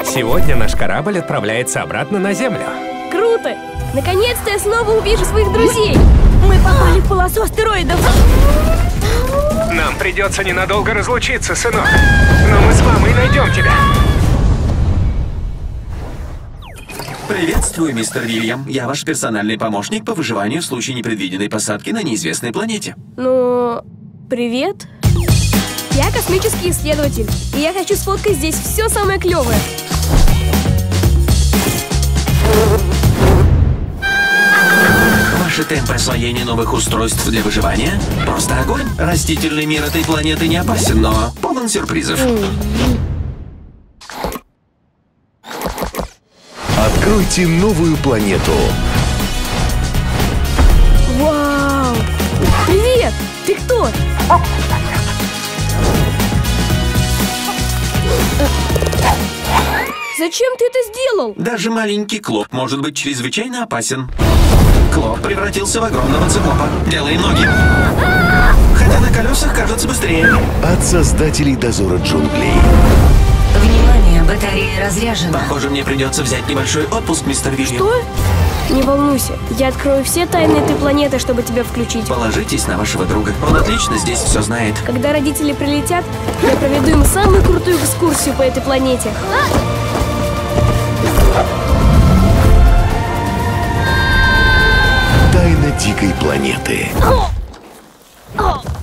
Сегодня наш корабль отправляется обратно на Землю. Круто! Наконец-то я снова увижу своих друзей! Мы попали в полосу астероидов! Нам придется ненадолго разлучиться, сынок. Но мы с мамой найдем тебя. Приветствую, мистер Вильям. Я ваш персональный помощник по выживанию в случае непредвиденной посадки на неизвестной планете. Ну, привет. Я космический исследователь, и я хочу сфоткать здесь все самое клевое. Ваши темпы освоения новых устройств для выживания – просто огонь. Растительный мир этой планеты не опасен, но полон сюрпризов. Откройте новую планету. Вау! Привет! Ты кто? Зачем ты это сделал? Даже маленький Клоп может быть чрезвычайно опасен. Клоп превратился в огромного циклопа. Делай ноги. Хотя на колесах кажется быстрее. От создателей Дозора Джунглей. Внимание, батарея разряжена. Похоже, мне придется взять небольшой отпуск, мистер Вильям. Что? Не волнуйся, я открою все тайны этой планеты, чтобы тебя включить. Положитесь на вашего друга. Он отлично здесь все знает. Когда родители прилетят, я проведу им самую крутую экскурсию по этой планете. Тайна дикой планеты.